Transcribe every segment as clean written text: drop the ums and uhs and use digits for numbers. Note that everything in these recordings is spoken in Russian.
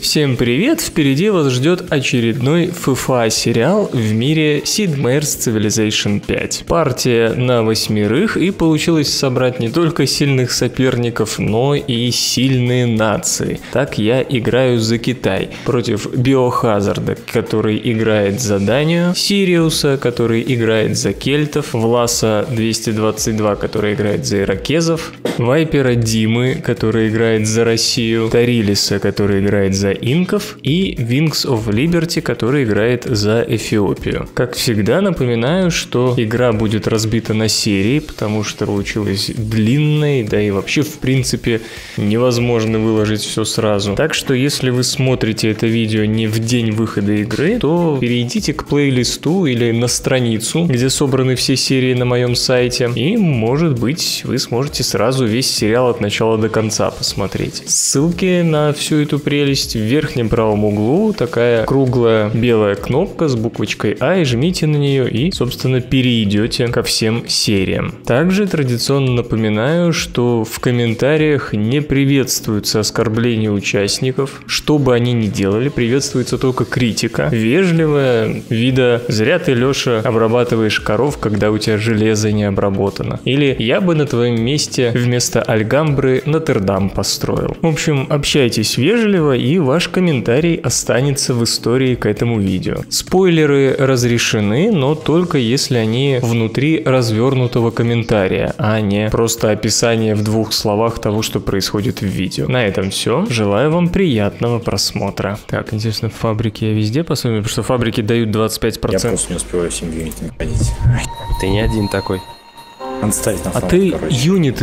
Всем привет! Впереди вас ждет очередной FIFA сериал в мире Sid Meier's Civilization 5. Партия на 8, и получилось собрать не только сильных соперников, но и сильные нации. Так я играю за Китай против Biohazard, который играет за Данию, Сириуса, который играет за кельтов, Власа 222, который играет за иракезов, Вайпера Димы, который играет за Россию, Тарилиса, который играет за инков, и Wings of Liberty, который играет за Эфиопию. Как всегда, напоминаю, что игра будет разбита на серии, потому что получилась длинной, да и вообще, в принципе, невозможно выложить все сразу. Так что, если вы смотрите это видео не в день выхода игры, то перейдите к плейлисту или на страницу, где собраны все серии на моем сайте, и, может быть, вы сможете сразу весь сериал от начала до конца посмотреть. Ссылки на всю эту прелесть в верхнем правом углу, такая круглая белая кнопка с буквочкой А, и жмите на нее и, собственно, перейдете ко всем сериям. Также традиционно напоминаю, что в комментариях не приветствуются оскорбления участников, что бы они ни делали, приветствуется только критика, вежливая, вида «зря ты, Леша, обрабатываешь коров, когда у тебя железо не обработано», или «я бы на твоем месте вместо Альгамбры Нотр-Дам построил». В общем, общайтесь вежливо, и ваш комментарий останется в истории к этому видео. Спойлеры разрешены, но только если они внутри развернутого комментария, а не просто описание в 2 словах того, что происходит в видео. На этом все. Желаю вам приятного просмотра. Так, интересно, фабрики я везде посмотрю, потому что фабрики дают 25%. Я просто не успеваю всем юнитами ходить. Ты не один такой. Надо ставить на фронт, ты короче.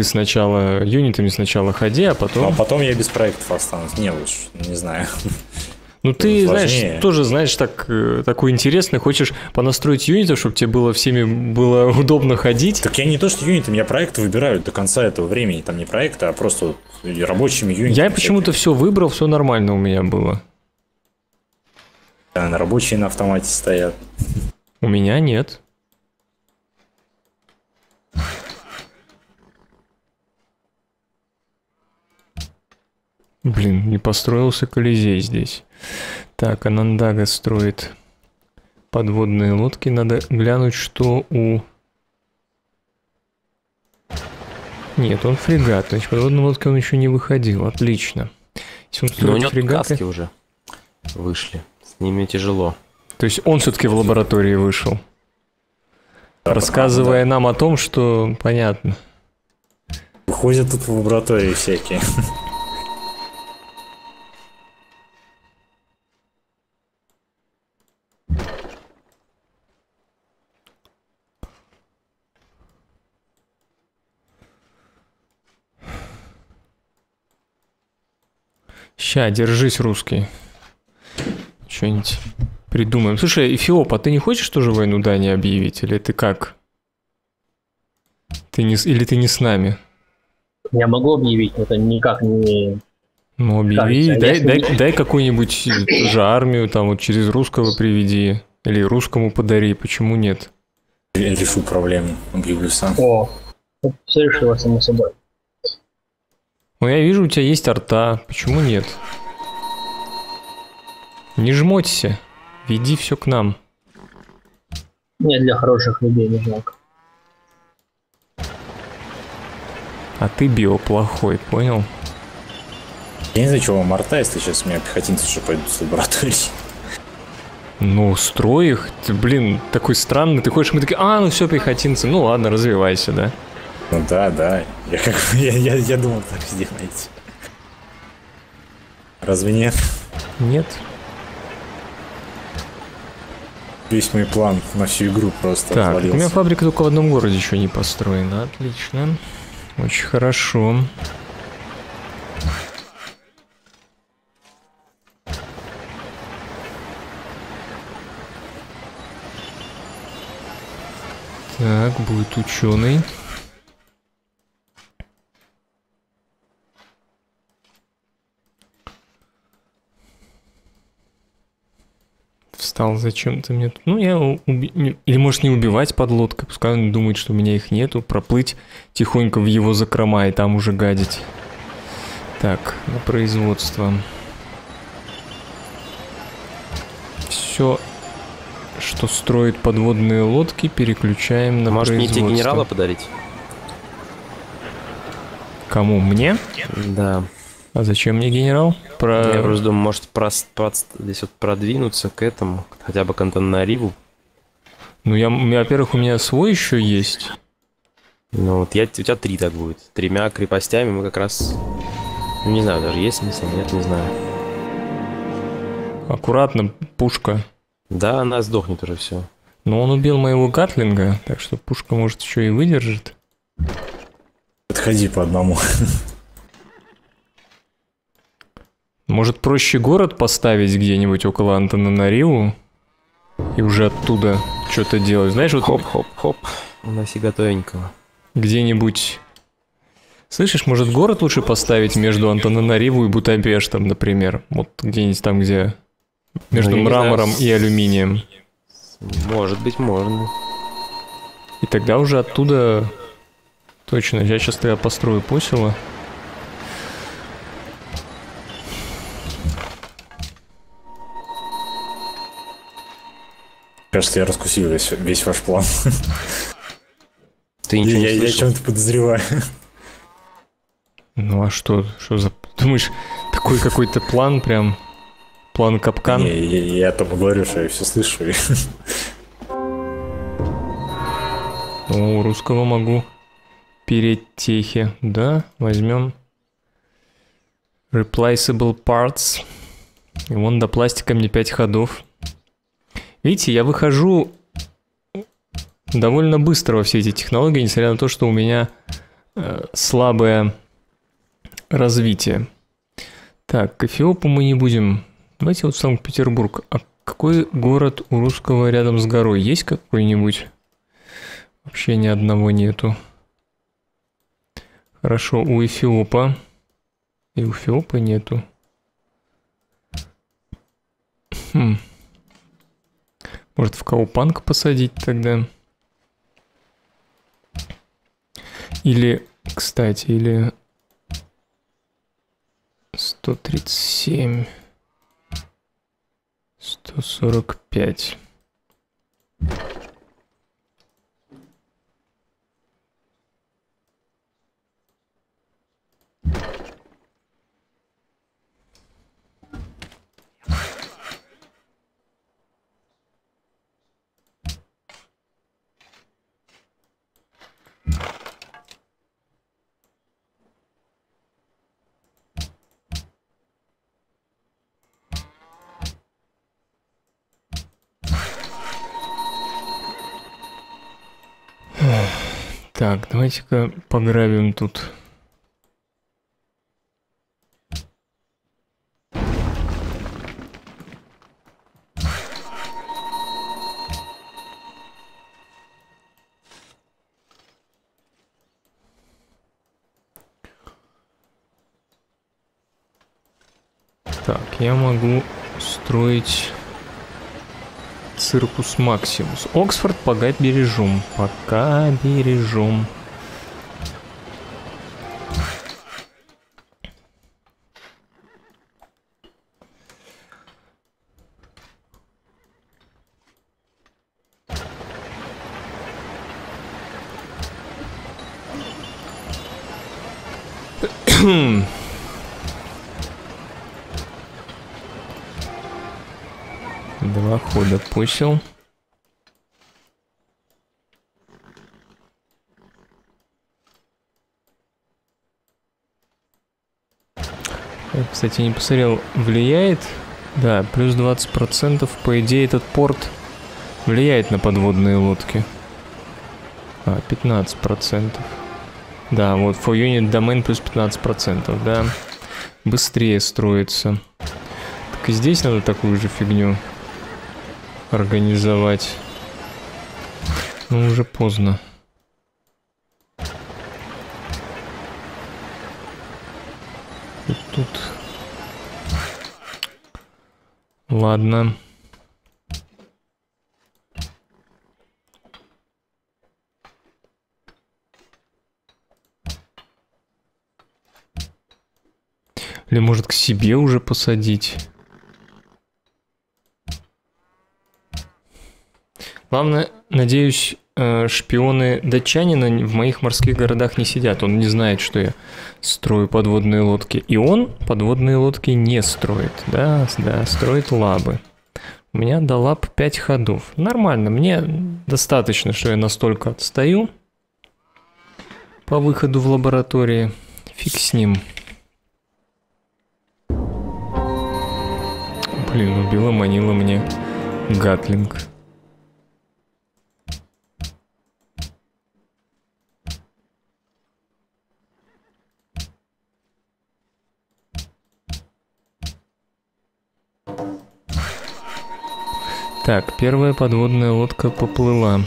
юнитами сначала ходи, а потом... А потом я без проектов останусь. Не, лучше, не знаю. Ну ты, сложнее. знаешь, тоже, знаешь, такой интересный, хочешь понастроить юнитов, чтобы тебе было всеми было удобно ходить. Так я не то, что юнитами, я проекты выбираю до конца этого времени. Там не проекты, а просто рабочими юнитами. Я почему-то все выбрал, все нормально у меня было. Да, на рабочие на автомате стоят. У меня нет. Блин, не построился Колизей здесь. Так, Анандага строит подводные лодки. Надо глянуть, что у... Нет, он фрегат. Значит, подводные лодки он еще не выходил. Отлично. Но у него фрегаты уже вышли. С ними тяжело. То есть он все-таки в лаборатории вышел. Рассказывая нам о том, что понятно. Ходят тут в лаборатории всякие. Ща, держись, русский. Что-нибудь придумаем. Слушай, Эфиоп, а ты не хочешь тоже войну Дании объявить? Или ты как? Или ты не с нами? Я могу объявить, но это никак не... Ну, объяви. Дай какую-нибудь тоже армию, там вот через русского приведи. Или русскому подари. Почему нет? Решу проблему. Объявлю сам. О, все решило само собой. Ну, я вижу, у тебя есть арта. Почему нет? Не жмоться. Веди все к нам. Мне для хороших людей не жалко. А ты биоплохой, понял? Я не знаю, чего вам арта, если сейчас у меня пехотинцы уже пойдут с лаборатории. Ну, строй их. Ты, блин, такой странный. Ты ходишь, мы такие, ну все, пехотинцы. Ну ладно, развивайся, да? Ну да. Я думал, так сделаете. Разве нет? Нет. Весь мой план на всю игру просто так, отвалился. У меня фабрика только в одном городе еще не построена. Отлично. Очень хорошо. Так, будет ученый. Встал зачем-то мне тут. Ну, я или может не убивать под лодкой, пускай он думает, что у меня их нету. Проплыть тихонько в его закрома и там уже гадить. Так, на производство. все, что строит подводные лодки, переключаем на Может, мне производство. тебе генерала подарить? Кому? Мне? Да. А зачем мне генерал? Я просто думаю, может здесь вот продвинуться к этому, хотя бы к Антанариву. Ну, во-первых, у меня свой еще есть. Ну, вот у тебя 3 так будет. 3 крепостями мы как раз... Ну, не знаю, даже есть смысл, нет, не знаю. Аккуратно, пушка. Да, она сдохнет уже, все. Но он убил моего гатлинга, так что пушка, может, еще и выдержит. Подходи по одному. Может, проще город поставить где-нибудь около Антанариву и уже оттуда что-то делать. Знаешь, вот... Хоп-хоп-хоп. У нас и готовенького. Где-нибудь... Слышишь, может, город лучше поставить между Антанариву и Будапештом, например? Вот где-нибудь там, где... Между мрамором и алюминием. Может быть, можно. И тогда уже оттуда... Точно, я сейчас тогда построю посело. Кажется, я раскусил весь ваш план. Ты ничего не слышал? Я чем-то подозреваю. Ну а что за... Думаешь, такой какой-то план прям... План капкан? Не, я тому говорю, что я все слышу. У русского могу перетехи. Да, возьмем Replaceable Parts. И вон до пластика мне 5 ходов. Видите, я выхожу довольно быстро во все эти технологии, несмотря на то, что у меня слабое развитие. Так, к Эфиопу мы не будем. Давайте вот Санкт-Петербург. А какой город у русского рядом с горой? Есть какой-нибудь? Вообще ни одного нету. Хорошо, у Эфиопа. И у Эфиопа нету. Может, в Каупанг посадить тогда? Или, кстати, или 137, 145. Так, давайте-ка пограбим тут. Так, я могу строить Циркус Максимус. Оксфорд пока бережем. Пока бережем. Два хода посел. Я, кстати, не посмотрел, влияет? Да, плюс 20%. По идее, этот порт влияет на подводные лодки. 15%. Да, вот for unit domain плюс 15%, да. Быстрее строится. Так и здесь надо такую же фигню организовать. Но уже поздно. И тут... Ладно. Или может к себе уже посадить? Главное, надеюсь, шпионы датчанина в моих морских городах не сидят. Он не знает, что я строю подводные лодки. И он подводные лодки не строит. Да, строит лабы. У меня до лаб 5 ходов. Нормально, мне достаточно, что я настолько отстаю по выходу в лаборатории. Фиг с ним. Блин, убила, манила мне гатлинг. Так, первая подводная лодка поплыла.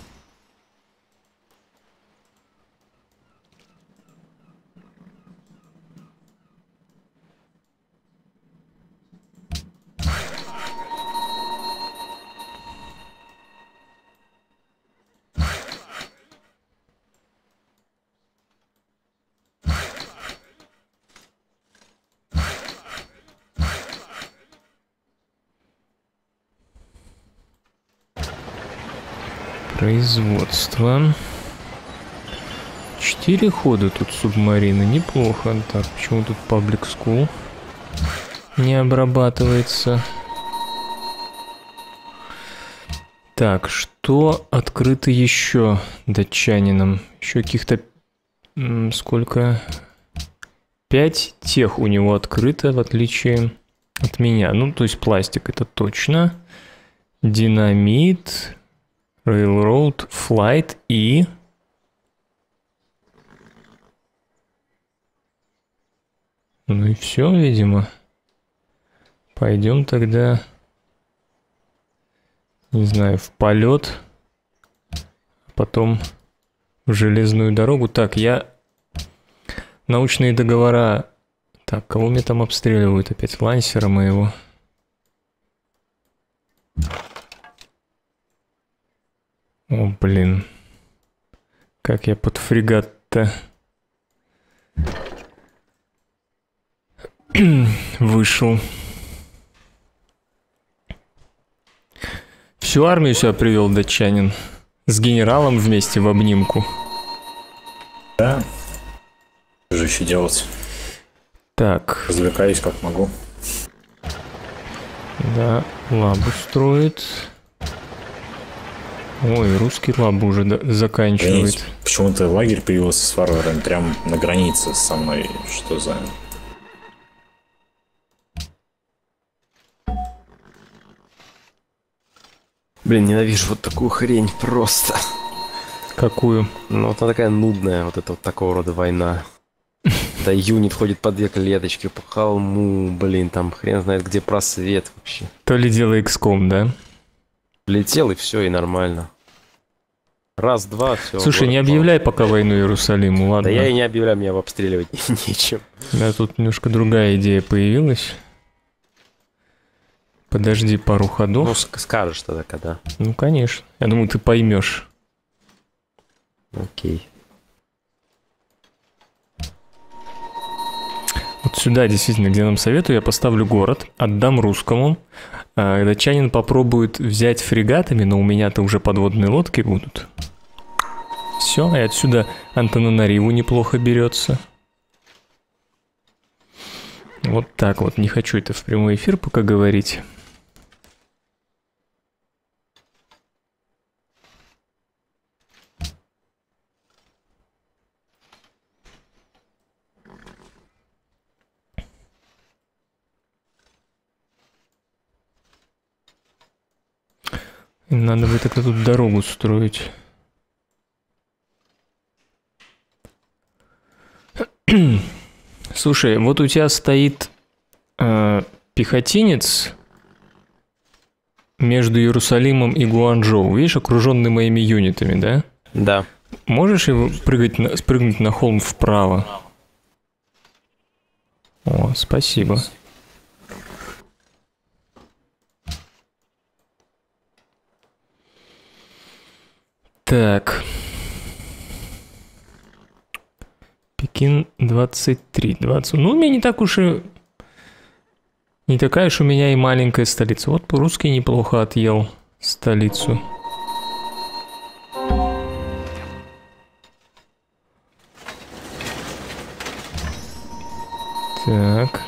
Производство. 4 хода тут субмарины, неплохо. Так, почему тут Public School не обрабатывается? Так, что открыто еще датчанином? Еще каких-то... сколько? 5 тех у него открыто, в отличие от меня. Ну, то есть пластик, это точно. Динамит... Railroad, Flight и... Ну и все, видимо. Пойдем тогда, не знаю, в полет, потом в железную дорогу. Так, я... Научные договора... Так, кого мне там обстреливают опять? Лансера моего. О, блин. Как я под фрегат-то вышел. Всю армию сюда привел датчанин. С генералом вместе в обнимку. Да. Что же еще делать? Так. Развлекаюсь как могу. Да, лабу строит. Ой, русский лабу уже заканчивает. Почему-то лагерь появился с варварами прям на границе со мной. Что за... Блин, ненавижу вот такую хрень просто. Какую? Ну, вот она такая нудная, вот это вот такого рода война. Да, юнит ходит по 2 клеточки по холму, блин, там хрен знает где просвет вообще. То ли дело XCOM, да? Летел и все, и нормально. Раз, два, все. Слушай, не объявляй пока войну Иерусалиму, ладно? Да я и не объявляю, меня обстреливать нечем. Да, тут немножко другая идея появилась. Подожди пару ходов. Ну, скажешь тогда, когда. Ну, конечно. Я думаю, ты поймешь. Окей. Вот сюда, действительно, где нам советую, я поставлю город, отдам русскому. Датчанин попробует взять фрегатами, но у меня-то уже подводные лодки будут. Все, и отсюда Антананариву неплохо берется. Вот так вот. Не хочу это в прямой эфир пока говорить. Надо бы тогда тут дорогу строить. Слушай, вот у тебя стоит пехотинец между Иерусалимом и Гуанчжоу. Видишь, окруженный моими юнитами, да? Да. Можешь его спрыгнуть на холм вправо? О, спасибо. Так. Пекин 23. 20. Ну, у меня не так уж и... Не такая уж у меня и маленькая столица. Вот по-русски неплохо отъел столицу. Так.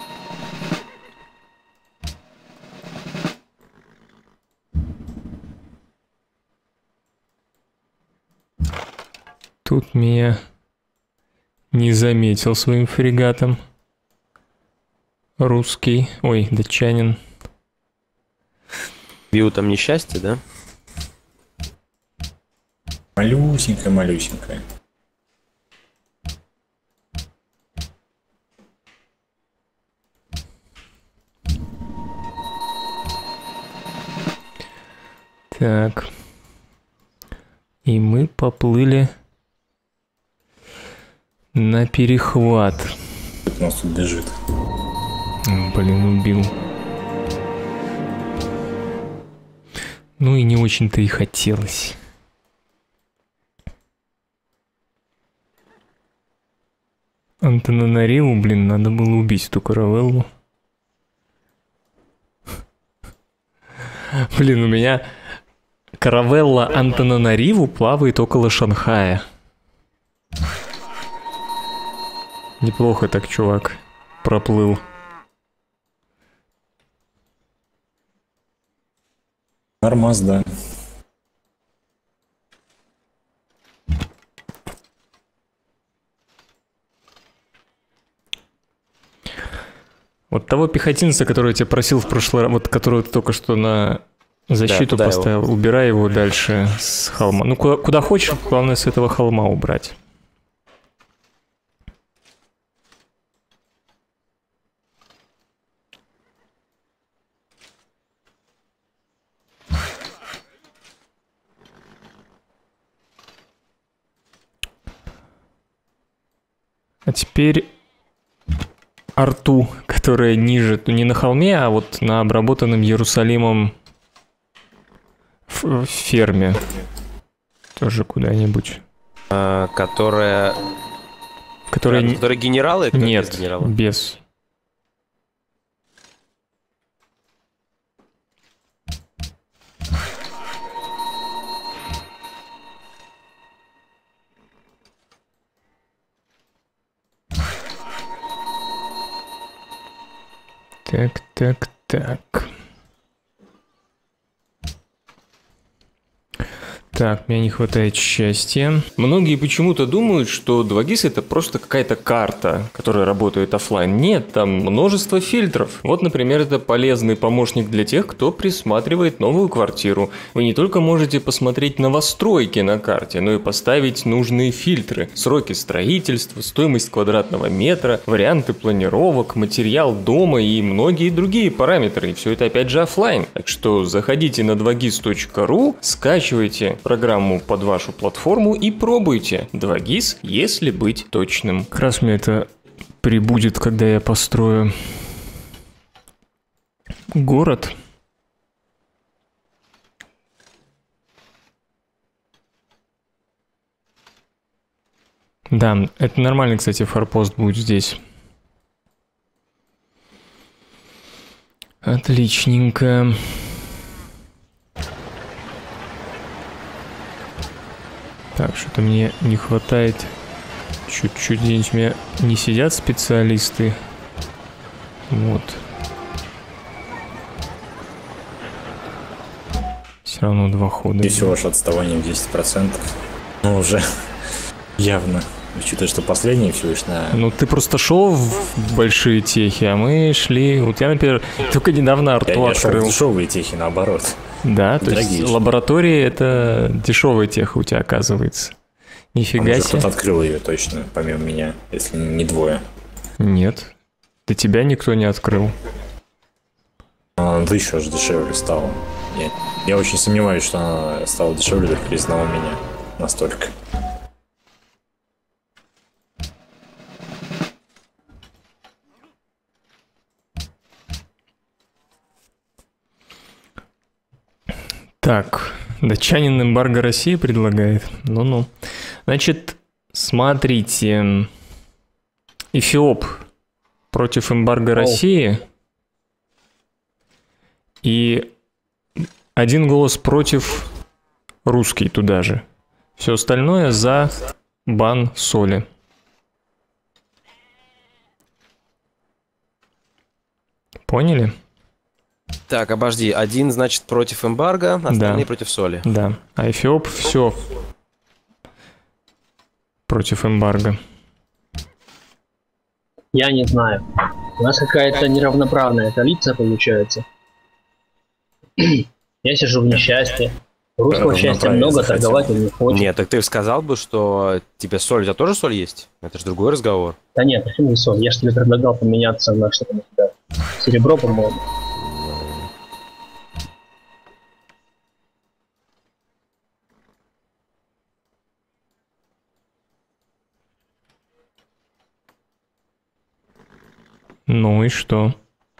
Тут меня не заметил своим фрегатом. Русский, ой, датчанин. Виу там несчастье, да? Малюсенькая, малюсенькая. Так. И мы поплыли на перехват. У нас тут бежит. Блин, убил. Ну и не очень-то и хотелось. Антананариву, блин, надо было убить эту каравеллу. Блин, у меня каравелла Антананариву плавает около Шанхая. Неплохо так, чувак, проплыл. Нормас, да. Вот того пехотинца, который я тебя просил в прошлый раз, вот которого ты только что на защиту Да, поставил, его? убирай его дальше с холма. Ну, куда хочешь, главное с этого холма убрать. А теперь арту, которая ниже, ну не на холме, а вот на обработанном Иерусалимом ферме. Тоже куда-нибудь. Которая генералы? Как Нет, без генералов? без. Так. Так, мне не хватает счастья. Многие почему-то думают, что 2GIS это просто какая-то карта, которая работает оффлайн. Нет, там множество фильтров. Вот, например, это полезный помощник для тех, кто присматривает новую квартиру. Вы не только можете посмотреть новостройки на карте, но и поставить нужные фильтры. Сроки строительства, стоимость квадратного метра, варианты планировок, материал дома и многие другие параметры. И все это опять же оффлайн. Так что заходите на 2gis.ru, скачивайте программу под вашу платформу и пробуйте 2GIS, если быть точным. Как раз мне это прибудет, когда я построю город. Да, это нормальный, кстати, форпост будет здесь. Отличненько. Так, что-то мне не хватает. Чуть-чуть здесь у меня не сидят специалисты. Вот. Все равно 2 хода. И все ваше отставание в 10%. Ну, уже явно. Учитывая, что последний всего лишь на... Ну, ты просто шел в большие техи, а мы шли... Вот я, например, только недавно арту Я шел в открыл. дешевые техи, наоборот. Да, то Дорогие. есть лаборатории это дешевая теха у тебя оказывается. Нифига Уже себе. кто-то открыл ее точно, помимо меня, если не двое. Нет. До тебя никто не открыл. Она еще же дешевле стала. Я очень сомневаюсь, что она стала дешевле только из одного меня. Настолько. Так, датчанин эмбарго России предлагает. Ну-ну. Значит, смотрите. Эфиоп против эмбарго России. И 1 голос против русский туда же. Все остальное за бан соли. Поняли? Так, обожди. Один, значит, против эмбарго, остальные Да. против соли. Да. А Эфиоп все против эмбарго. Я не знаю. У нас какая-то неравноправная коалиция получается. Я сижу в несчастье. Русского счастья Равноправие много, захотел. торговать он не хочет. Нет, так ты сказал бы, что тебе соль, у тебя тоже соль есть? Это же другой разговор. Да нет, почему не сон? Я же тебе предлагал поменяться на что-то на тебя. Серебро, по-моему. Ну и что?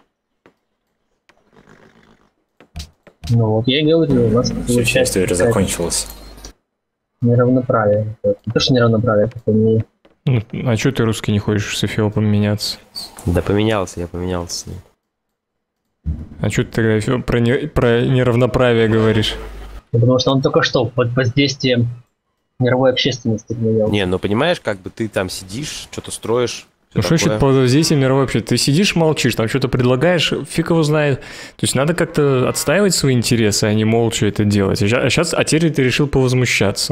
Ну вот я и говорю, у нас Все получается счастье какая-то закончилось. неравноправие. Не то, что неравноправие, это не... Ну, а что ты русский не хочешь с Эфиопом меняться? Да поменялся, я поменялся с ним. А что ты тогда про неравноправие говоришь? Ну, потому что он только что под воздействием мировой общественности менял. Не, ну понимаешь, как бы ты там сидишь, что-то строишь. Ну что значит по воздействию мировой вообще? Ты сидишь, молчишь, там что-то предлагаешь, фиг его знает. То есть надо как-то отстаивать свои интересы, а не молча это делать. А теперь ты решил повозмущаться.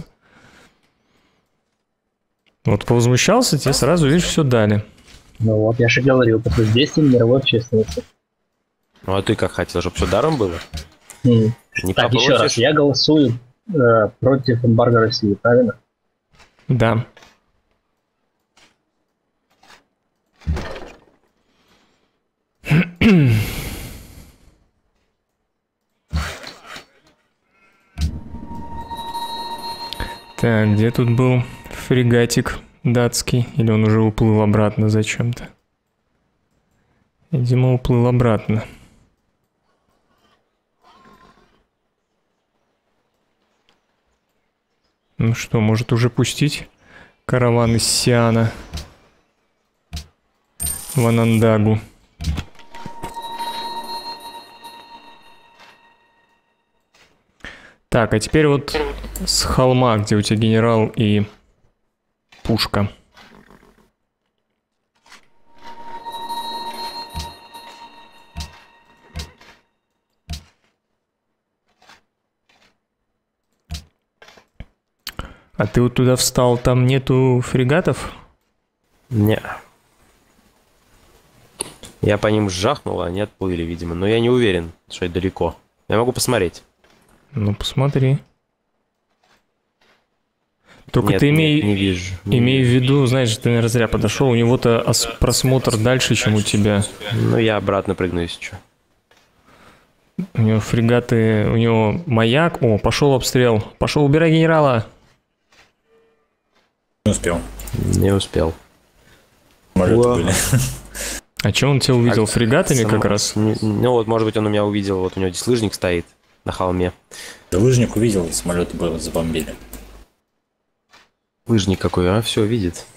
Вот повозмущался, тебе сразу, видишь, все дали. Ну вот, я же говорил, под воздействием мировой общественности. Ну а ты как хотел, чтобы все даром было? М. Не Так, еще раз, попросишь? я голосую против эмбарго России, правильно? Да. Так, где тут был фрегатик датский? Или он уже уплыл обратно зачем-то? Видимо, уплыл обратно. Ну что, может уже пустить караван из Сиана в Анандагу? Так, а теперь вот с холма, где у тебя генерал и пушка. А ты вот туда встал, там нету фрегатов? Не. Я по ним жахнул, а они отплыли, видимо. Но я не уверен, что это далеко. Я могу посмотреть. Ну, посмотри. Только Нет, ты нет, не вижу. Не имей в вижу. виду, знаешь, ты, наверное, зря подошел, у него-то просмотр дальше, чем у тебя. Ну, я обратно прыгну, если что. У него фрегаты, у него маяк. О, пошел обстрел. Пошел, убирай генерала. Не успел. Не успел. Самолеты Уа. были. А че он тебя увидел? Фрегатами Сам- как раз? Ну вот, может быть, он у меня увидел. Вот у него здесь лыжник стоит на холме. Да лыжник увидел, самолеты было забомбили. Лыжник какой, а? Все видит.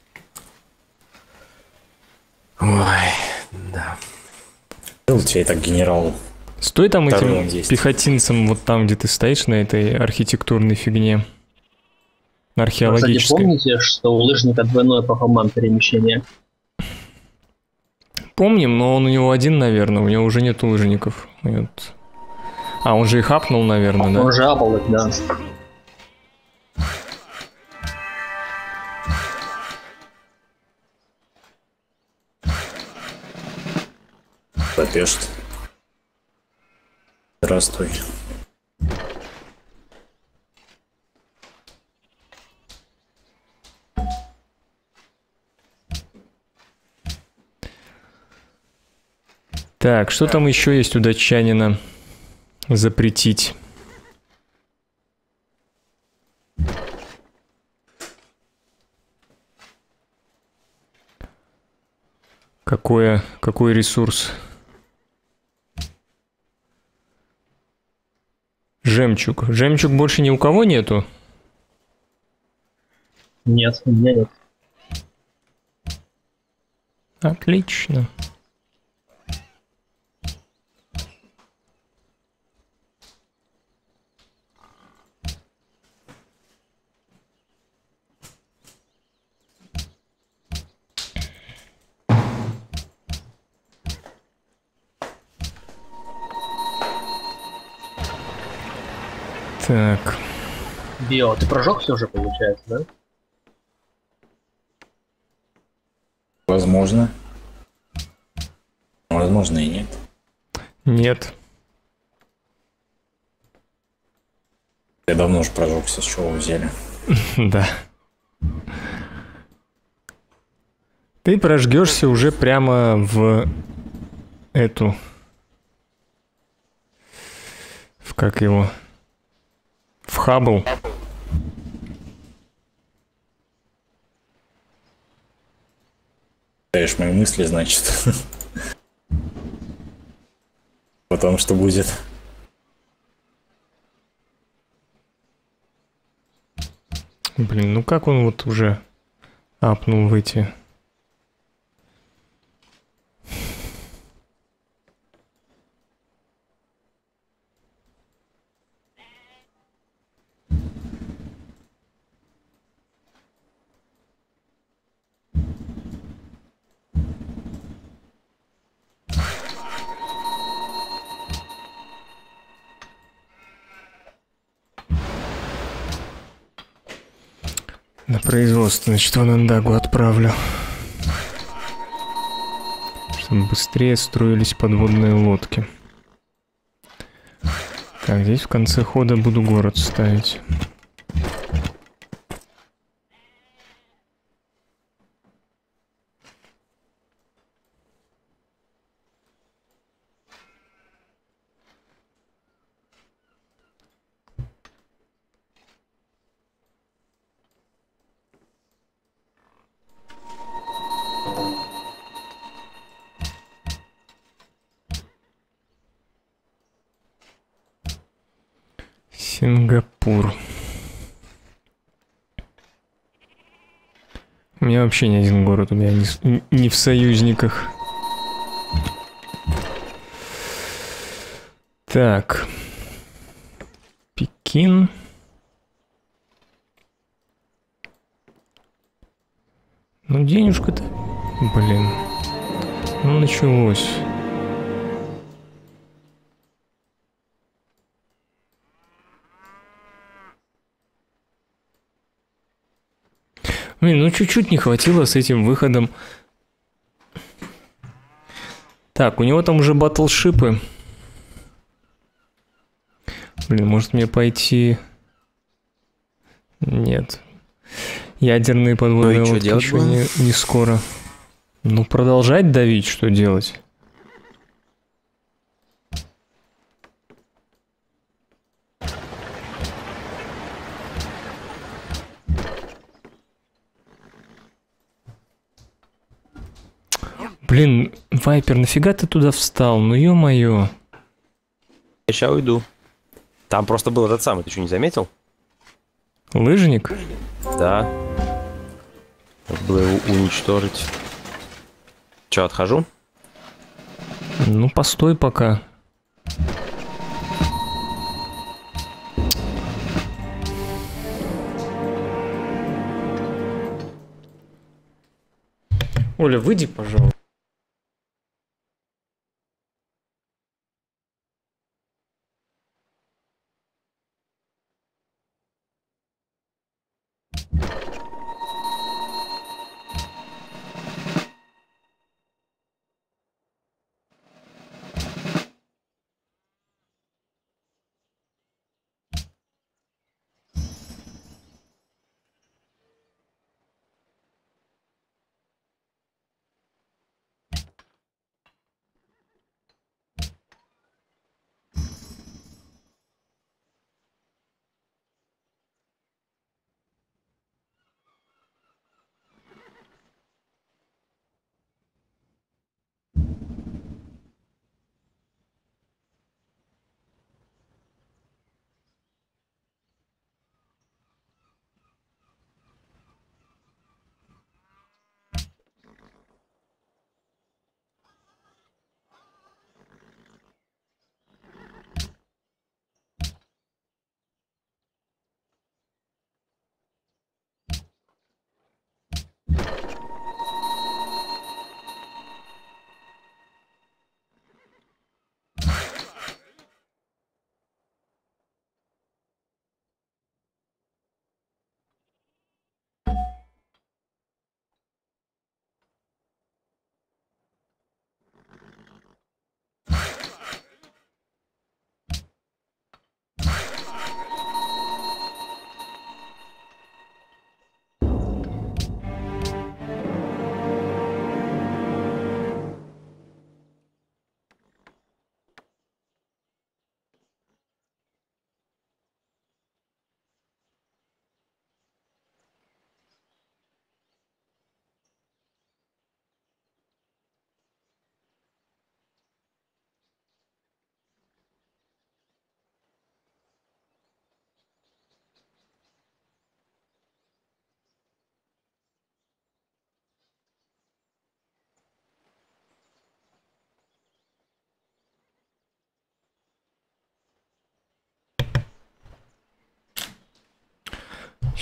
Ой, да. Был тебе и так генерал. Стой там Второй он этим есть. пехотинцем, вот там, где ты стоишь, на этой архитектурной фигне. Кстати, Археологической. помните, что у лыжника двойное по холмам перемещение? Помним, но он у него один, наверное, у него уже нет лыжников. Вот. А, он же и хапнул, наверное, да? Он же апал их, да. Будапешт. Здравствуй. Так, что там еще есть у датчанина запретить? Какой ресурс? Жемчуг. Жемчуг больше ни у кого нету? Нет, у меня нет. Отлично. Так. Био, ты прожегся уже, получается, да? Возможно. Возможно и нет. Нет. Я давно уже прожегся, с чего вы взяли. Да. Ты прожгешься уже прямо в эту... В как его? В Хаббл. Даешь мои мысли, значит. Потом что будет? Блин, ну как он вот уже апнул в эти... На производство, значит, в Анандагу отправлю. Чтобы быстрее строились подводные лодки. Так, здесь в конце хода буду город ставить. Сингапур. У меня вообще ни один город, у меня не в союзниках. Так. Пекин. Ну, денежка-то... Блин. Ну, началось. Блин, ну чуть-чуть не хватило с этим выходом. Так, у него там уже батлшипы. Блин, может мне пойти... Нет. Ядерные подводные Ну и что лодки делать еще будем? не скоро. Ну, продолжать давить, что делать? Блин, Вайпер, нафига ты туда встал? Ну ё-моё. Я сейчас уйду. Там просто был этот самый, ты что, не заметил? Лыжник? Да. Надо было его уничтожить. Че, отхожу? Ну, постой пока. Оля, выйди, пожалуйста.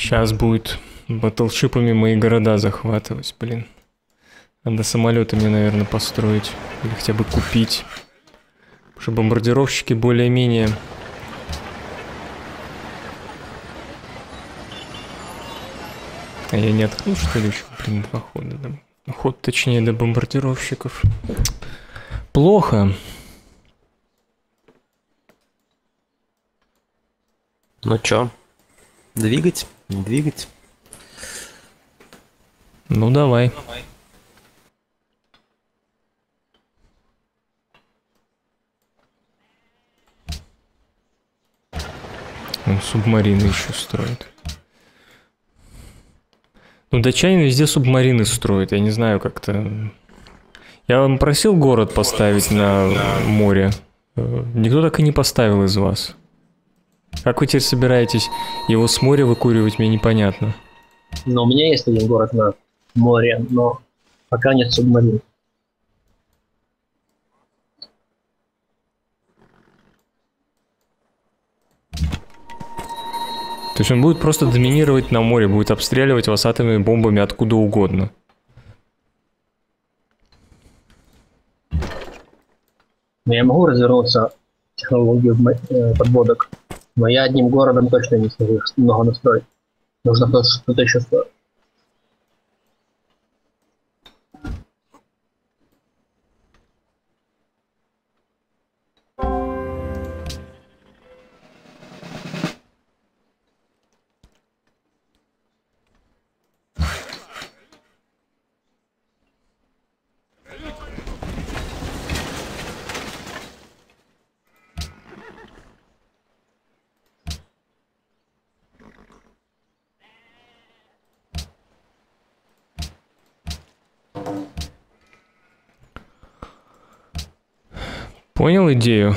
Сейчас будет батлшипами мои города захватывать, блин. Надо самолеты мне, наверное, построить. Или хотя бы купить. Потому что бомбардировщики более-менее... А я не открыл, что ли, еще, блин, 2 хода? Ход, точнее, до бомбардировщиков. Плохо. Ну чё? Двигать? Не двигать? Ну, давай. Он субмарины еще строит. Ну, датчане везде субмарины строят. Я не знаю, как-то... Я вам просил город поставить на море. Никто так и не поставил из вас. Как вы теперь собираетесь его с моря выкуривать, мне непонятно. Но у меня есть один город на море, но пока нет субмарин. То есть он будет просто доминировать на море, будет обстреливать вас атомными бомбами откуда угодно. Но я могу развернуться в технологию подводок, но я одним городом точно не смогу их много настроить. Нужно что-то еще строить. Понял идею?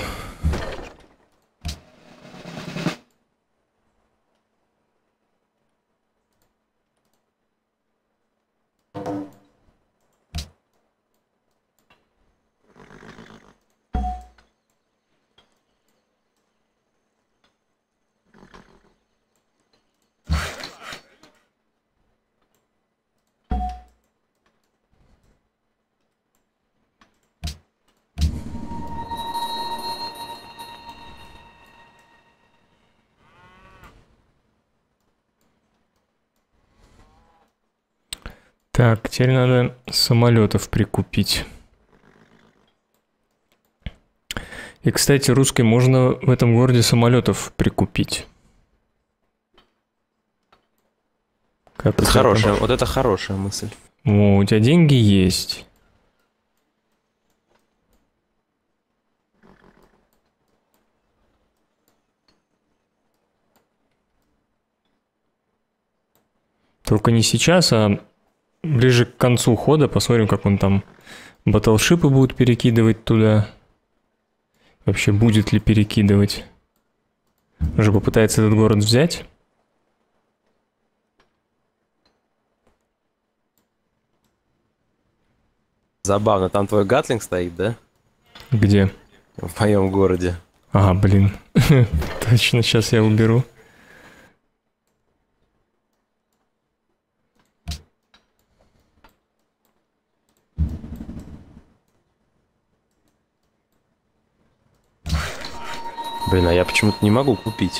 Так, теперь надо самолетов прикупить. И, кстати, русской можно в этом городе самолетов прикупить. Как Это хорошая, вот это хорошая мысль. О, у тебя деньги есть. Только не сейчас, а ближе к концу хода. Посмотрим, как он там батлшипы будут перекидывать туда. Вообще, будет ли перекидывать. Уже попытается этот город взять. Забавно, там твой гатлинг стоит, да? Где? В моем городе. Ага, блин. Точно, сейчас я уберу. Блин, а я почему-то не могу купить.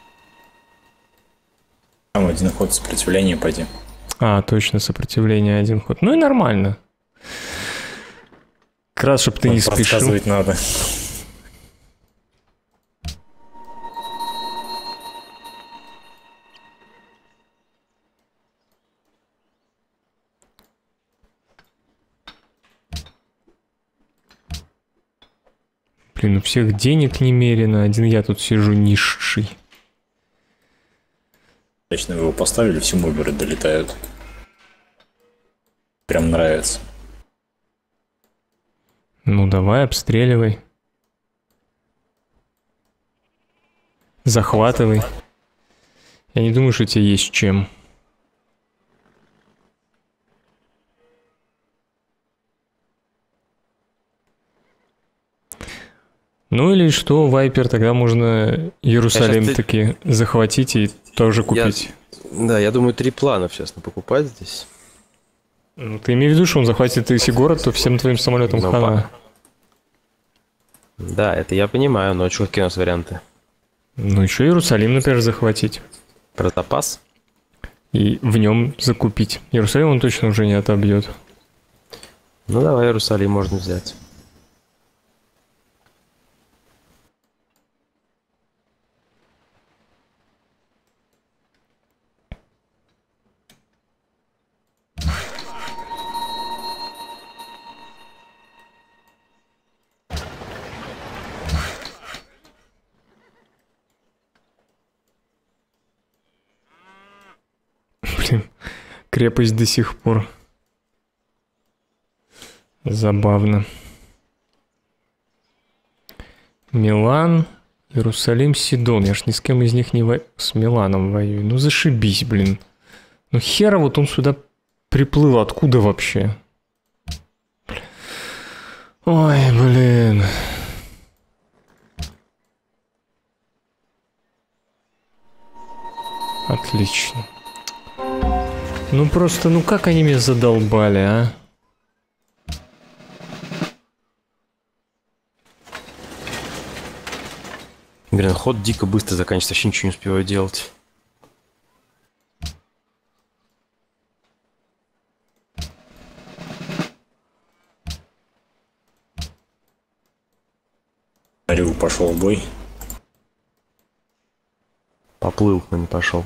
Там один ход сопротивления, пойди. А, точно, сопротивление один ход. Ну и нормально. Как раз, чтобы ты не спешил. Подсказывать надо. Блин, у всех денег немерено. Один я тут сижу низший. Точно вы его поставили, все моберы долетают. Прям нравится. Ну давай, обстреливай. Захватывай. Я не думаю, что у тебя есть чем. Ну или что, Вайпер, тогда можно Иерусалим ты- таки захватить и тоже купить. Да, я думаю, 3 плана честно покупать здесь. Ну, ты имеешь в виду, что он захватит весь город, то всем твоим самолетам Ну, хана. Да, это я понимаю, но что, какие у нас варианты? Ну, еще Иерусалим, например, захватить. Протопас? И в нем закупить. Иерусалим он точно уже не отобьет. Ну давай, Иерусалим можно взять. Блин, крепость до сих пор. Забавно. Милан, Иерусалим, Сидон. Я ж ни с кем из них не с Миланом воюю. Ну зашибись, блин. Ну хера вот он сюда приплыл. Откуда вообще? Ой, блин. Отлично. Ну просто, ну как они меня задолбали, а? Блин, ход дико быстро заканчивается, вообще ничего не успеваю делать. Орел пошел в бой. Поплыл, но не пошел.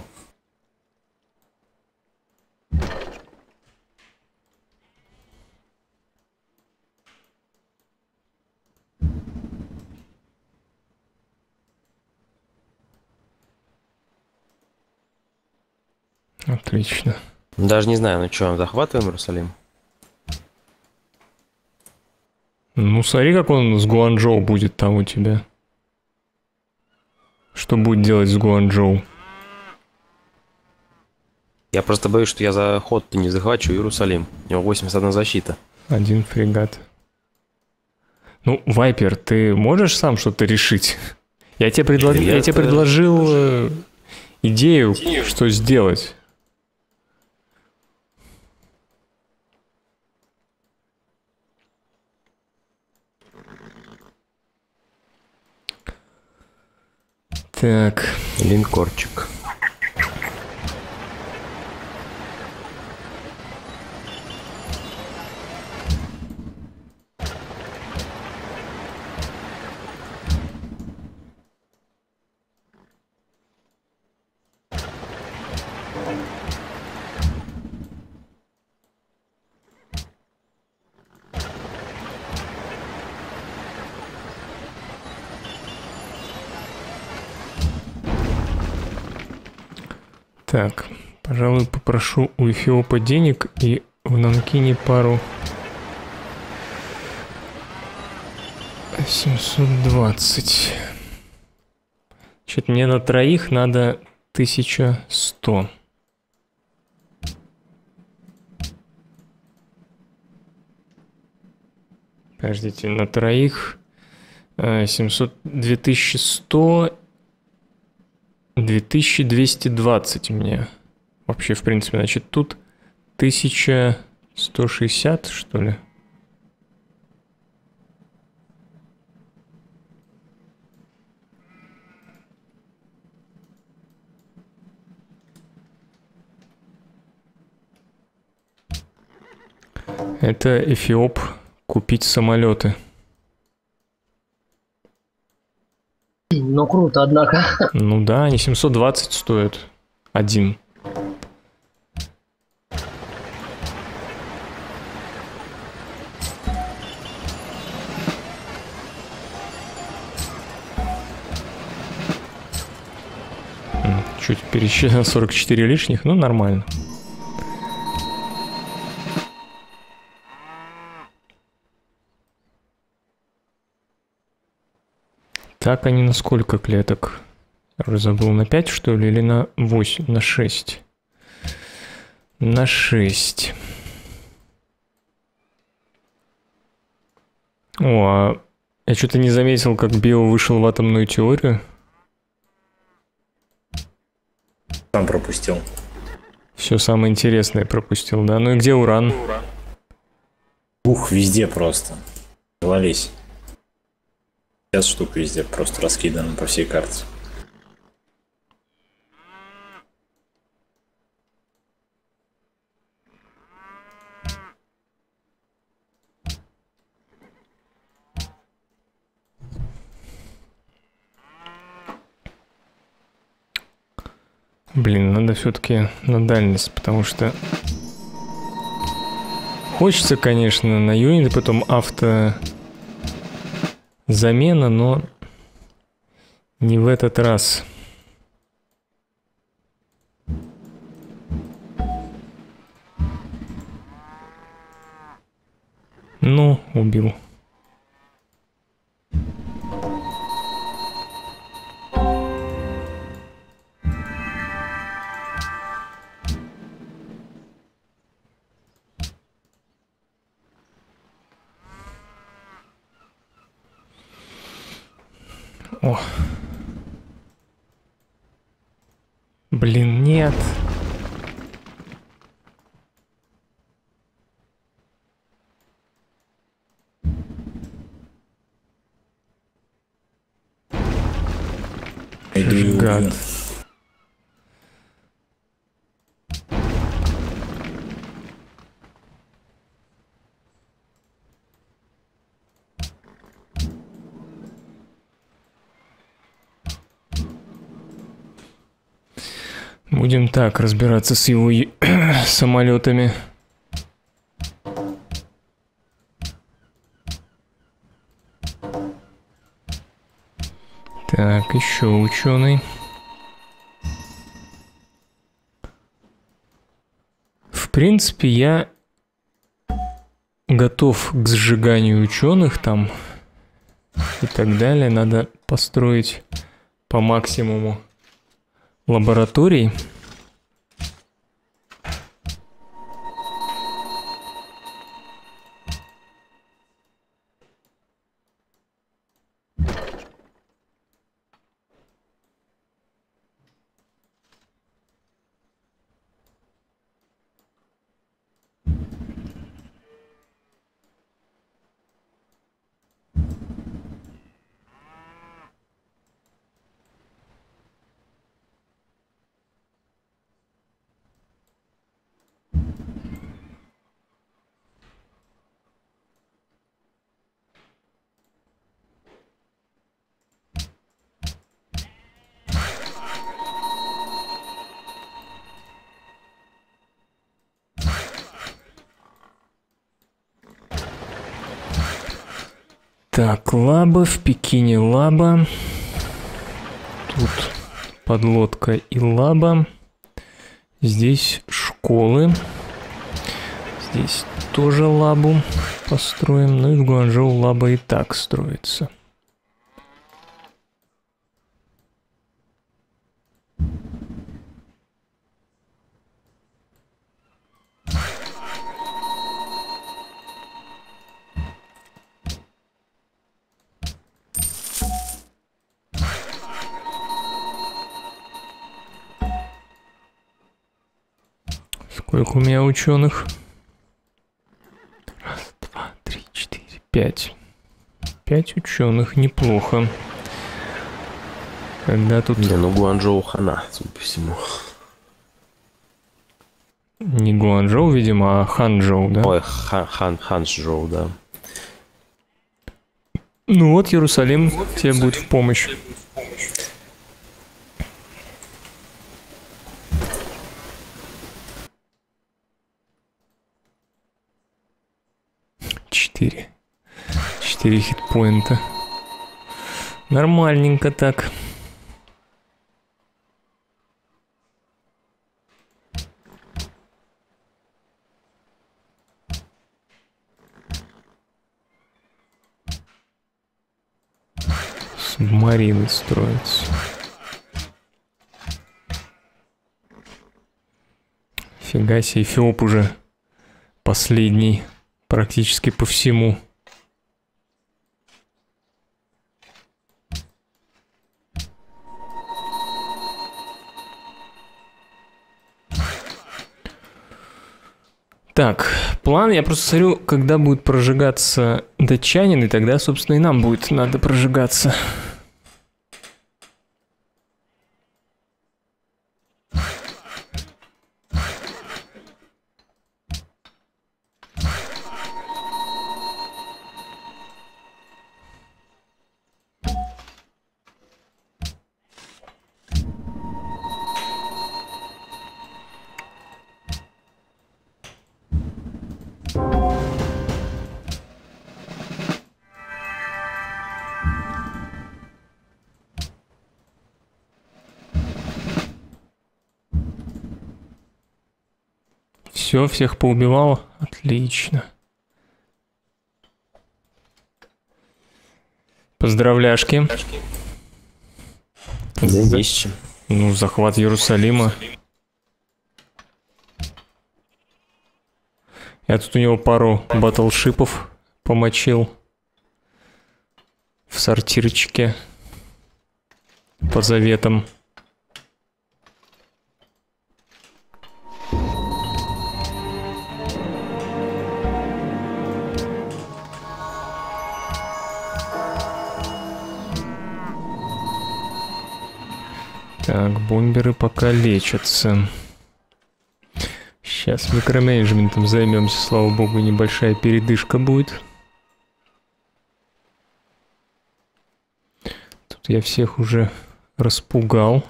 Отлично. Даже не знаю, ну что, захватываем Иерусалим? Ну смотри, как он с Гуанчжоу будет там у тебя. Что будет делать с Гуанчжоу? Я просто боюсь, что я за ход-то не захвачу Иерусалим. У него 81 защита. Один фрегат. Ну, Вайпер, ты можешь сам что-то решить? Я тебе предложил идею, что сделать. Так. Линкорчик. Так, пожалуй, попрошу у Эфиопа денег и в Нанкине пару 720. Значит, мне на троих надо 1100. Подождите, на троих 700, 2100, 2220 у меня. Вообще, в принципе, значит, тут 1160, что ли? Это Эфиоп купить самолеты. Ну круто, однако. Ну да, они 720 стоят. Один. Чуть пересчитал 44 лишних, ну нормально. Так они на сколько клеток? Я уже забыл, на 5 что ли, или на 8? На 6. На 6. О, а Я что-то не заметил, как Био вышел в атомную теорию. Сам пропустил. Все самое интересное пропустил, да? Ну и где уран? Ух, везде просто. Завались. 50 штук везде просто раскиданы по всей карте. Блин, надо все-таки на дальность, потому что хочется, конечно, на юнит, потом авто замена, но не в этот раз. Ну, убил. О. Блин, нет. Иду и Гад. убью. Будем так разбираться с его самолетами. Так, еще ученый. В принципе, я готов к сжиганию ученых там и так далее. Надо построить по максимуму лабораторий. Так, лаба, в Пекине лаба. Тут подлодка и лаба. Здесь школы. Здесь тоже лабу построим. Ну и в Гуанчжоу лаба и так строится. Сколько у меня ученых? Раз, два, три, четыре, пять. 5 ученых, неплохо. Когда тут... Да, ну Гуанчжоу хана, судя по всему. Не Гуанчжоу, видимо, а Ханчжоу, да? Ой, Ханчжоу, да. Ну вот, Иерусалим тебе будет в помощь. Четыре хитпоинта. Нормальненько так. Субмарины строятся. Фига себе, Эфиоп уже последний практически по всему. Так, план, я просто смотрю, когда будет прожигаться датчанин, и тогда, собственно, и нам будет надо прожигаться. Все, всех поубивал? Отлично. Поздравляшки. Да, есть с чем. Ну, захват Иерусалима. Я тут у него пару батлшипов помочил в сортирчике по заветам. Так, бомберы пока лечатся. Сейчас микроменеджментом займемся, слава богу, небольшая передышка будет. Тут я всех уже распугал.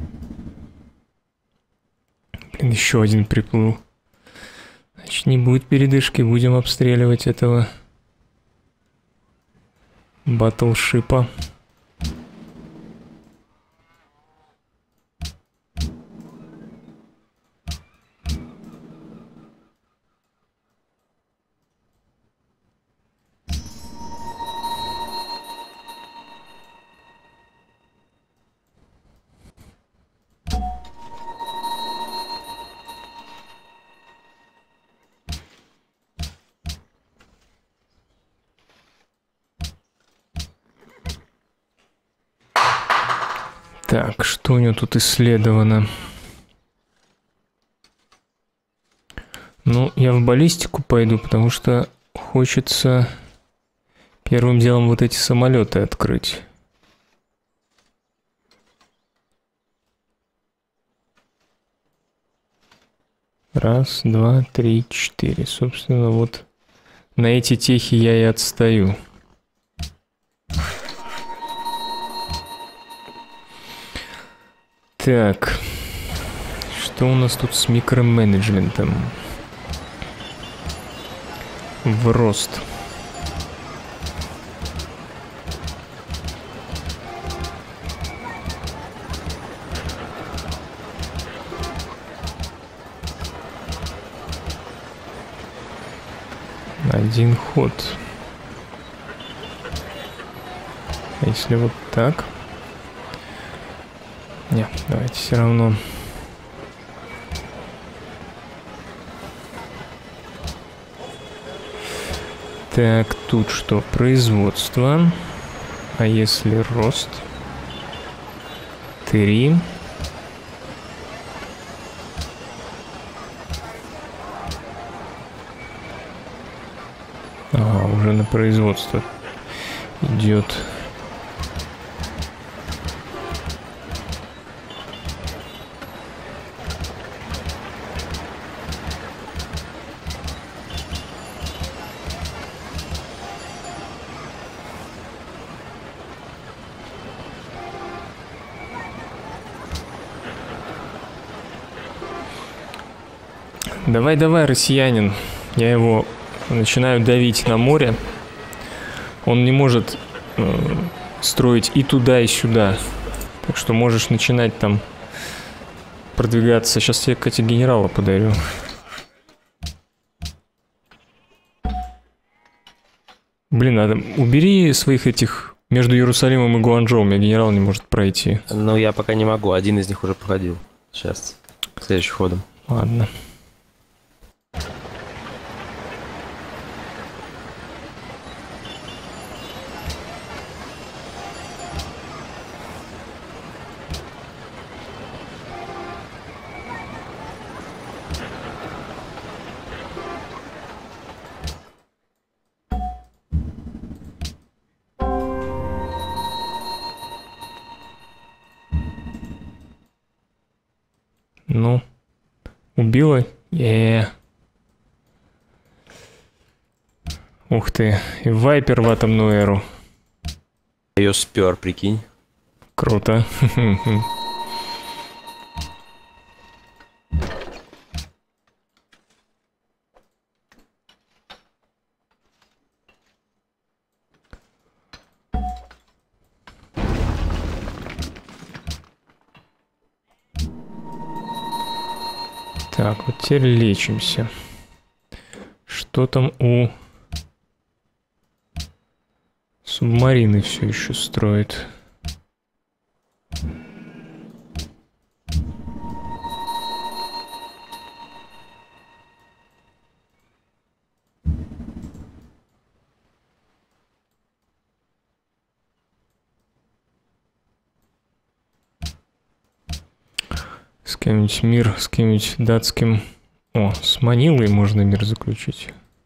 Блин, еще один приплыл. Значит, не будет передышки, будем обстреливать этого батлшипа. Так, что у него тут исследовано? Ну, я в баллистику пойду, потому что хочется первым делом вот эти самолеты открыть. Раз, два, три, четыре. Собственно, вот на эти техи я и отстаю. Так, что у нас тут с микроменеджментом? В рост. Один ход. А если вот так? Не, давайте все равно. Так, тут что? Производство. А если рост? 3. Ага, уже на производство идет. Давай, давай, россиянин. Я его начинаю давить на море. Он не может строить и туда, и сюда. Так что можешь начинать там продвигаться. Сейчас я, кстати, генерала подарю. Блин, надо... Убери своих этих... Между Иерусалимом и Гуанчжоу. У меня генерал не может пройти. Ну, я пока не могу. Один из них уже проходил. Сейчас. Следующим ходом. Ладно. Ну, убила? Ух ты, и Вайпер в атомную эру. Ее спер, прикинь. Круто. Так, вот теперь лечимся. Что там у субмарины все еще строит? С кем-нибудь мир, с кем-нибудь датским... О, с Манилой можно мир заключить.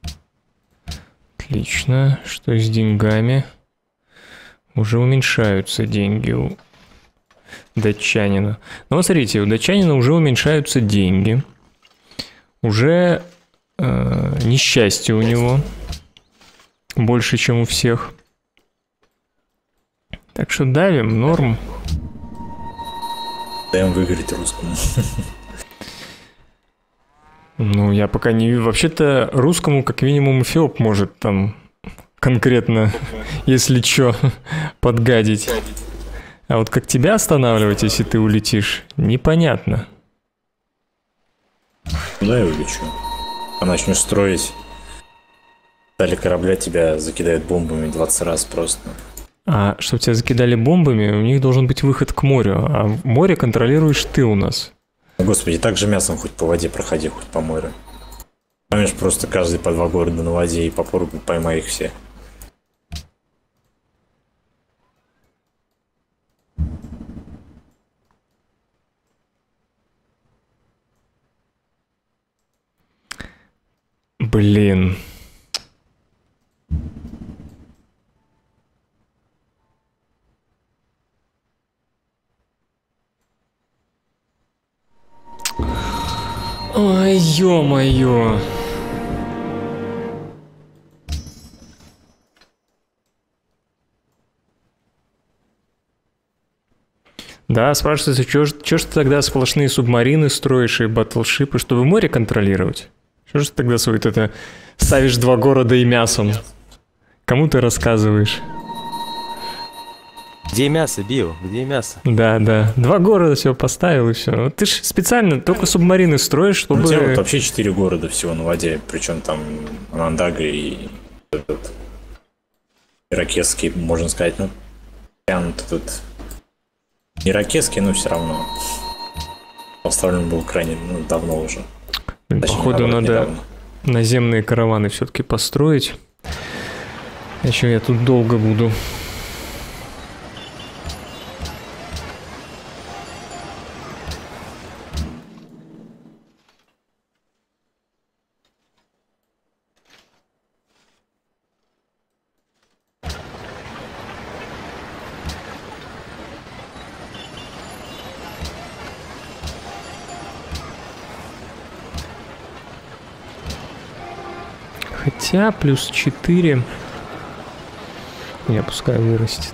Отлично. Что с деньгами? Уже уменьшаются деньги у датчанина. Ну, вот смотрите, у датчанина уже уменьшаются деньги. Уже несчастье у него. Больше, чем у всех. Так что давим, норм. Даем выиграть русскому. Ну, я пока не вижу. Вообще-то русскому как минимум Эфиоп может там конкретно, если чё, подгадить. А вот как тебя останавливать, если ты улетишь, непонятно. Да, я улечу. А начнешь строить. Дали корабля, тебя закидают бомбами 20 раз просто. А чтобы тебя закидали бомбами, у них должен быть выход к морю. А море контролируешь ты у нас. Господи, так же мясом хоть по воде проходи, хоть по морю. Помнишь, просто каждый по 2 города на воде и попробуй поймай их все. Блин. Ой, ё-моё. Да, спрашивается, чё ж ты тогда сплошные субмарины строишь и батлшипы, чтобы море контролировать? Что же ты тогда свой это ставишь 2 города и мясом? Кому ты рассказываешь? Где мясо, Био? Где мясо? Да, 2 города все поставил и все. Вот ты ж специально только субмарины строишь, чтобы... У тебя вот вообще 4 города всего на воде, причем там Анандага и этот иракесский, можно сказать, ну, прям тут не иракесский, но все равно. Поставлен был крайне давно уже. Блин, Точнее, походу наоборот, надо недавно. наземные караваны все-таки построить. Еще я тут долго буду. Хотя плюс 4. Я пускай вырастет.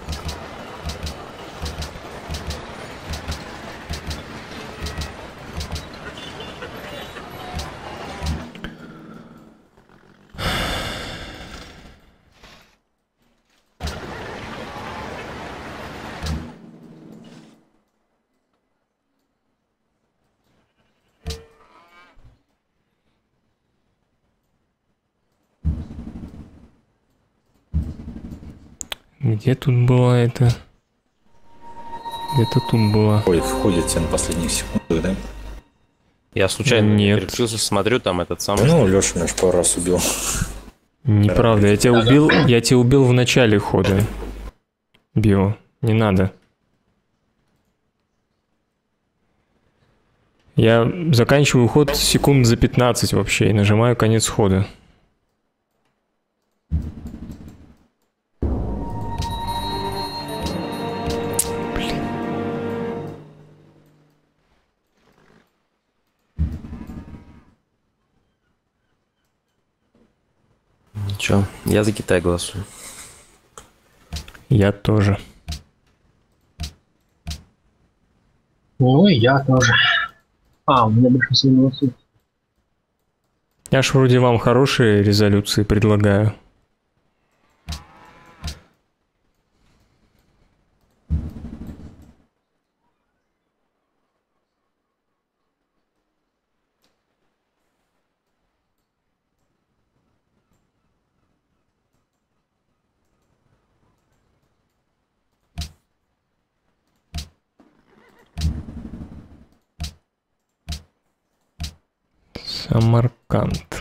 Где тут была это? Где-то тут была. Входит тебе на последних секундах, да? Я случайно Нет. переключился, смотрю, там этот самый... Ну, Леша меня пару раз убил. Неправда, я тебя убил в начале хода. Био, не надо. Я заканчиваю ход секунд за 15 вообще и нажимаю конец хода. Чё? Я за Китай голосую. Я тоже. Ну и я тоже. У меня большинство голосует. Я ж вроде вам хорошие резолюции предлагаю. Самарканд.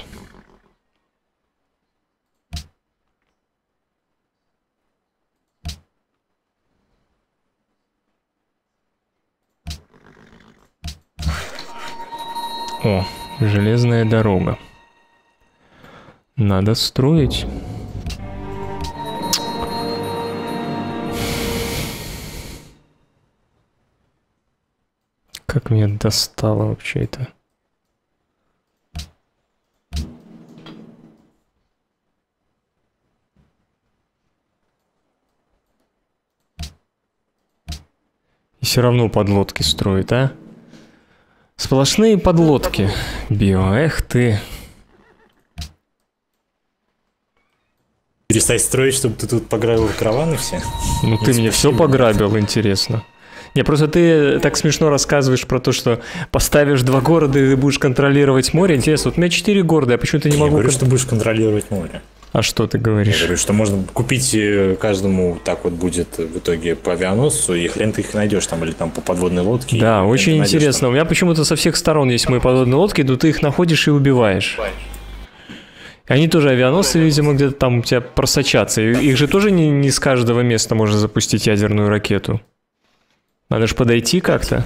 О, железная дорога. Надо строить. Как меня достало вообще это. И все равно подлодки строит, а? Сплошные подлодки. Био, эх ты. Перестать строить, чтобы ты тут пограбил караваны все? Ну ты мне все пограбил, интересно. Не, просто ты так смешно рассказываешь про то, что поставишь 2 города и ты будешь контролировать море. Интересно, вот у меня 4 города, я почему-то не Я могу... говорю, что будешь контролировать море. А что ты Я говоришь? говорю, что можно купить каждому, так вот будет в итоге по авианосцу, и хрен ты их найдешь там, или там по подводной лодке. Да, и очень хрен ты найдешь интересно. там. У меня почему-то со всех сторон есть мои подводные лодки, но ты их находишь и убиваешь. Они тоже авианосцы, видимо, где-то там у тебя просочатся. Их же тоже не с каждого места можно запустить ядерную ракету. Надо же подойти как-то.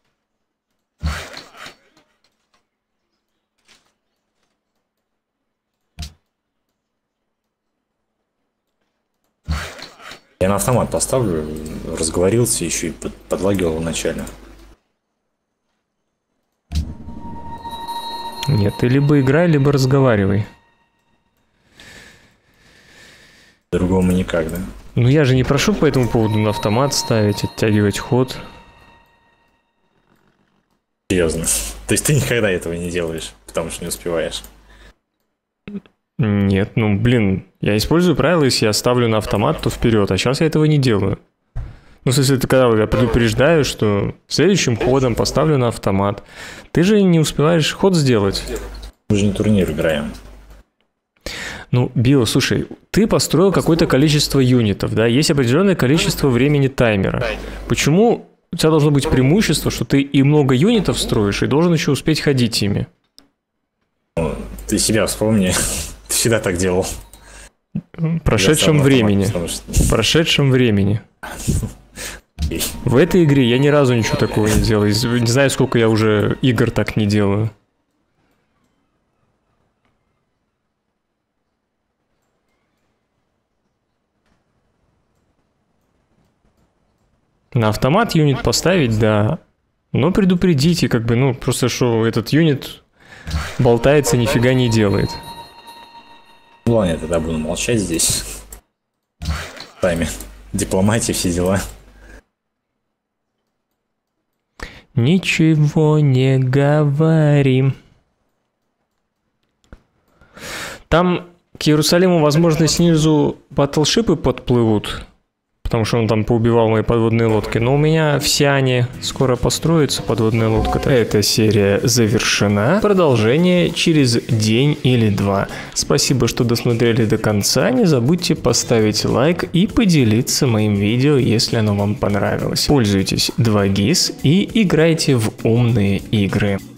Я на автомат поставлю, разговорился еще и подлагивал вначале. Нет, ты либо играй, либо разговаривай. Другому никак, да? Ну я же не прошу по этому поводу на автомат ставить, оттягивать ход. Серьезно. То есть ты никогда этого не делаешь, потому что не успеваешь. Нет, ну блин, я использую правила, если я ставлю на автомат, то вперед, а сейчас я этого не делаю. Ну, в смысле, это когда я предупреждаю, что следующим ходом поставлю на автомат. Ты же не успеваешь ход сделать. Мы же не турнир играем. Ну, Био, слушай, ты построил какое-то количество юнитов, да? Есть определенное количество времени таймера. Почему у тебя должно быть преимущество, что ты и много юнитов строишь, и должен еще успеть ходить ими? Ну, ты себя вспомни. Ты всегда так делал. В прошедшем времени. В прошедшем времени. В этой игре я ни разу ничего такого не делал. Не знаю, сколько я уже игр так не делаю. На автомат юнит поставить, да. Но предупредите, как бы, ну, просто что этот юнит болтается, нифига не делает. Ну ладно, я тогда буду молчать здесь. Сами. Дипломатия, все дела. Ничего не говорим. Там к Иерусалиму, возможно, снизу батлшипы подплывут, потому что он там поубивал мои подводные лодки. Но у меня в Сиане скоро построится подводная лодка. Эта серия завершена. Продолжение через день или 2. Спасибо, что досмотрели до конца. Не забудьте поставить лайк и поделиться моим видео, если оно вам понравилось. Пользуйтесь 2GIS и играйте в умные игры.